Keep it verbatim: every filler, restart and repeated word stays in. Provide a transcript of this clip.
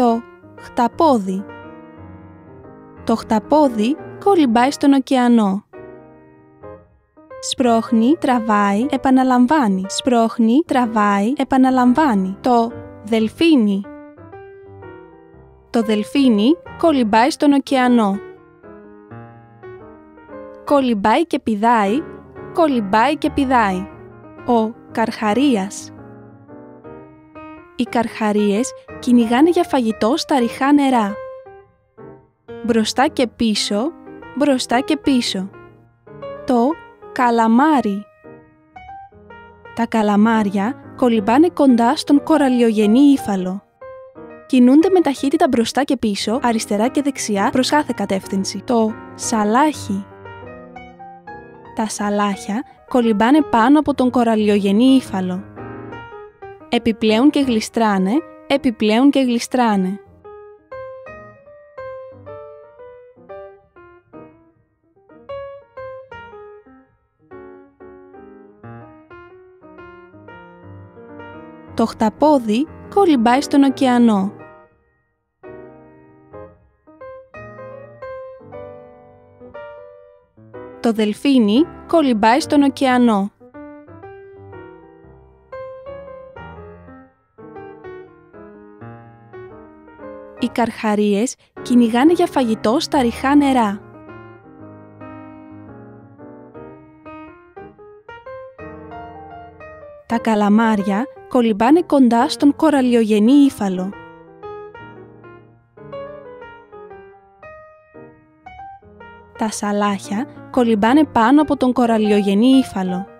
Το χταπόδι. Το χταπόδι κολυμπάει στον ωκεανό. Σπρώχνει, τραβάει, επαναλαμβάνει. Σπρώχνει, τραβάει, επαναλαμβάνει. Το δελφίνι. Το δελφίνι κολυμπάει στον ωκεανό. Κολυμπάει και πηδάει, κολυμπάει και πηδάει. Ο καρχαρίας. Οι καρχαρίες κυνηγάνε για φαγητό στα ρηχά νερά. Μπροστά και πίσω, μπροστά και πίσω. Το καλαμάρι. Τα καλαμάρια κολυμπάνε κοντά στον κοραλιογενή ύφαλο. Κινούνται με ταχύτητα μπροστά και πίσω, αριστερά και δεξιά προς κάθε κατεύθυνση. Το σαλάχι. Τα σαλάχια κολυμπάνε πάνω από τον κοραλιογενή ύφαλο. Επιπλέουν και γλιστράνε, επιπλέουν και γλιστράνε. Το χταπόδι κολυμπάει στον ωκεανό. Το δελφίνι κολυμπάει στον ωκεανό. Οι καρχαρίες κυνηγάνε για φαγητό στα ρηχά νερά. Τα καλαμάρια κολυμπάνε κοντά στον κοραλιογενή ύφαλο. Τα σαλάχια κολυμπάνε πάνω από τον κοραλιογενή ύφαλο.